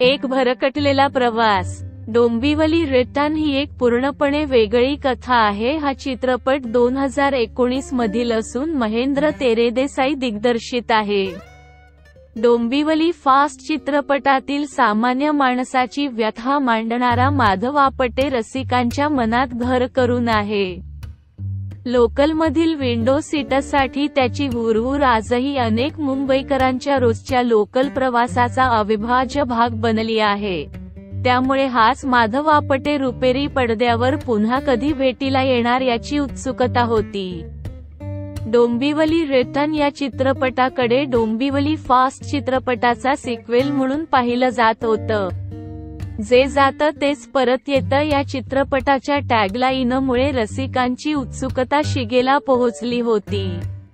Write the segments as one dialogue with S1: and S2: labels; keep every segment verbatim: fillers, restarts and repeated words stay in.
S1: एक भरकटलेला प्रवास. डोंबिवली रिटर्न ही एक पूर्णपणे वेगळी कथा आहे. हा चित्रपट दोन हजार एकोणीस मधील असून महेंद्र तेरेदेसाई दिग्दर्शित आहे. डोंबिवली फास्ट चित्रपटातील सामान्य माणसाची व्यथा मांडणारा माधव आपटे रसिकांच्या मनात घर करून आहे. लोकलमधील विंडो सीटसाठी त्याची हुरहुर आजही अनेक मुंबईकरांच्या रोजच्या लोकल प्रवासाचा अविभाज्य भाग बनली आहे. त्यामुळे हाच माधव आपटे रुपेरी पडद्यावर पुन्हा कधी भेटीला येणार याची उत्सुकता होती. डोंबिवली रिटर्न या चित्रपटाकडे डोंबिवली फास्ट चित्रपटाचा सिक्वेल म्हणून पाहिलं जात होतं. जे जातं तेच परत येतं या चित्रपटाच्या टॅगलाईनमुळे रसिकांची उत्सुकता शिगेला पोहोचली होती.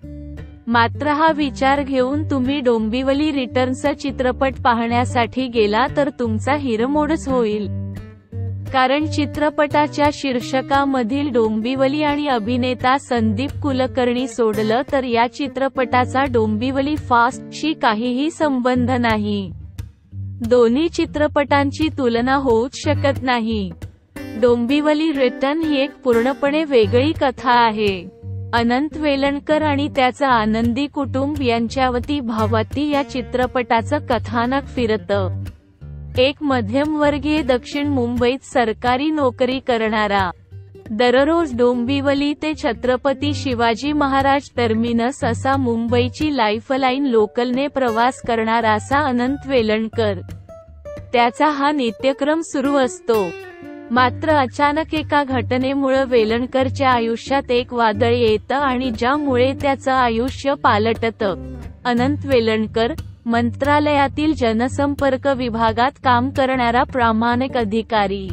S1: मात्र हा विचार घेऊन तुम्ही डोंबिवली रिटर्नचा चित्रपट पाहण्यासाठी गेला तर तुमचा हिरमोडच होईल. कारण चित्रपटाच्या शीर्षकामधील डोंबिवली आणि अभिनेता संदीप कुलकर्णी सोडलं तर या चित्रपटाचा डोंबिवली फास्ट शी काहीही संबंध नाही. दोन्ही चित्रपटांची तुलना होऊच शकत नाही. डोंबिवली रिटर्न ही एक पूर्णपणे वेगळी कथा आहे. अनंत वेलणकर आणि त्याचं आनंदी कुटुंब यांच्यावती भावाती या चित्रपटाचं कथानक फिरतं. एक मध्यमवर्गीय दक्षिण मुंबईत सरकारी नोकरी करणारा, दररोज डोंबिवली ते छत्रपती शिवाजी महाराज टर्मिनस असा मुंबईची लाईफलाईन लोकलने प्रवास करणारा असा अनंत वेलणकर. त्याचा हा नित्यक्रम सुरू असतो. मात्र अचानक एका घटनेमुळे वेलणकरच्या आयुष्यात एक वादळ येतं आणि ज्यामुळे त्याचं आयुष्य पालटतं. अनंत वेलणकर, मंत्रालयातील जनसंपर्क विभागात काम करणारा प्रामाणिक अधिकारी.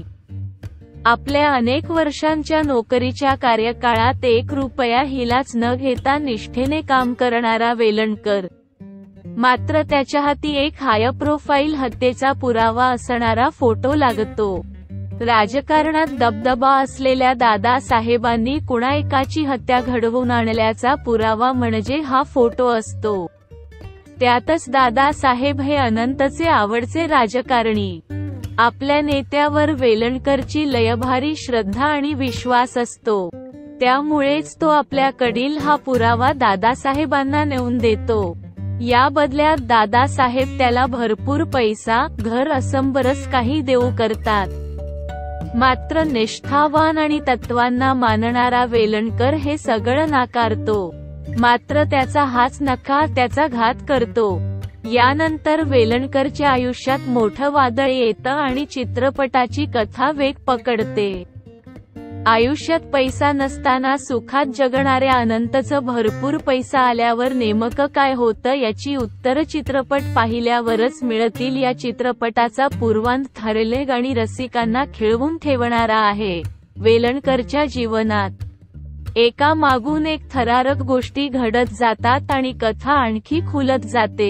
S1: आपल्या अनेक वर्षांच्या नोकरीच्या कार्यकाळात एक रुपया हिलाच न घेता निष्ठेने काम करणारा वेलणकर. मात्र त्याच्या हाती एक हाय प्रोफाईल हत्येचा पुरावा असणारा फोटो लागतो. राजकारणात दबदबा असलेल्या दादासाहेबांनी कुणा एकाची हत्या घडवून आणल्याचा पुरावा म्हणजे हा फोटो असतो. त्यातच दादासाहेब हे अनंतचे आवडचे राजकारणी. आपल्या नेत्यावर वेलणकरची लयभारी श्रद्धा आणि विश्वास असतो. त्यामुळेच तो आपल्याकडील हा पुरावा दादासाहेबांना नेऊन देतो. या बदल्यात दादासाहेब त्याला भरपूर पैसा, घर असं बरंच काही देऊ करतात. मात्र निष्ठावान आणि तत्वांना मानणारा वेलणकर हे सगळं नाकारतो. मात्र त्याचा हाच नकार त्याचा घात करतो. यानंतर वेलणकरच्या आयुष्यात मोठं वादळ येतं आणि चित्रपटाची कथा वेग पकडते. आयुष्यात पैसा नसताना सुखात जगणाऱ्या अनंतचं भरपूर पैसा आल्यावर नेमकं काय होतं याची उत्तर चित्रपट पाहिल्यावरच मिळतील. या चित्रपटाचा पूर्वांध ठरले आणि रसिकांना खिळवून ठेवणारा आहे. वेलणकरच्या जीवनात एका मागून एक थरारक गोष्टी घडत जातात आणि कथा आणखी खुलत जाते.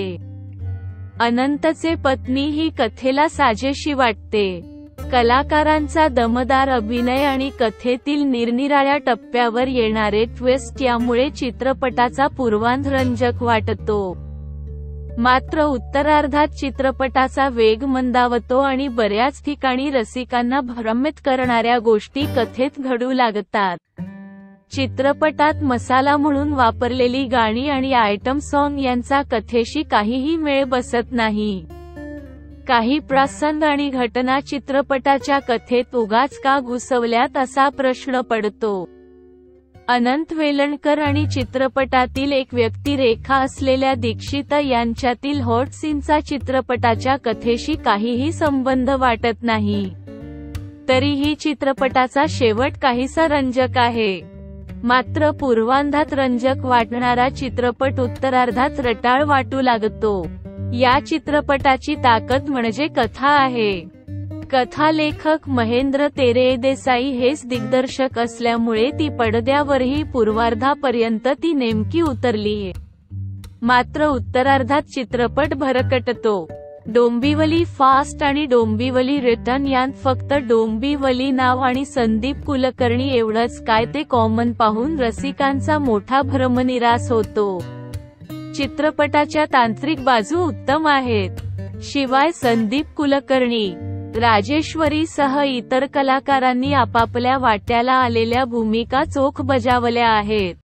S1: अनंतचे पत्नी ही कथेला साजेशी वाटते. कलाकारांचा दमदार अभिनय आणि कथेतील निरनिराळ्या टप्प्यावर येणारे ट्विस्ट यामुळे चित्रपटाचा पूर्वांध रंजक वाटतो. मात्र उत्तरार्धात चित्रपटाचा वेग मंदावतो आणि बऱ्याच ठिकाणी रसिकांना भ्रमित करणाऱ्या गोष्टी कथेत घडू लागतात. चित्रपटात मसाला म्हणून वापरलेली गाणी आणि आयटम सॉन्ग यांचा कथेशी काहीही मेळ बसत नाही. काही प्रसंग आणि घटना चित्रपटाच्या कथेत उगाच का घुसवल्यात असा प्रश्न पडतो. अनंत वेलणकर आणि चित्रपटातील एक व्यक्तिरेखा असलेल्या दीक्षिता यांच्यातील हॉट सीनचा चित्रपटाच्या कथेशी काहीही संबंध वाटत नाही. तरीही चित्रपटाचा शेवट काहीसा रंजक आहे. मात्र पूर्वार्धात रंजक वाटणारा चित्रपट उत्तरार्धात रटाळ वाटू लागतो. या चित्रपटाची ताकद म्हणजे कथा आहे. कथा लेखक महेंद्र तेरेदेसाई हेच दिग्दर्शक असल्यामुळे ती पडद्यावरही पूर्वार्धापर्यंत ती नेमकी उतरलीये. मात्र उत्तरार्धात चित्रपट भरकटतो. डोंबिवली फास्ट आणि डोंबिवली रिटर्न यांत फक्त डोंबिवली नाव आणि संदीप कुलकर्णी एवढंच काय ते कॉमन पाहून रसिकांचा मोठा भ्रमनिरास होतो. चित्रपटाच्या तांत्रिक बाजू उत्तम आहेत. शिवाय संदीप कुलकर्णी, राजेश्वरी सह इतर कलाकारांनी आपापल्या वाट्याला आलेल्या भूमिका चोख बजावल्या आहेत.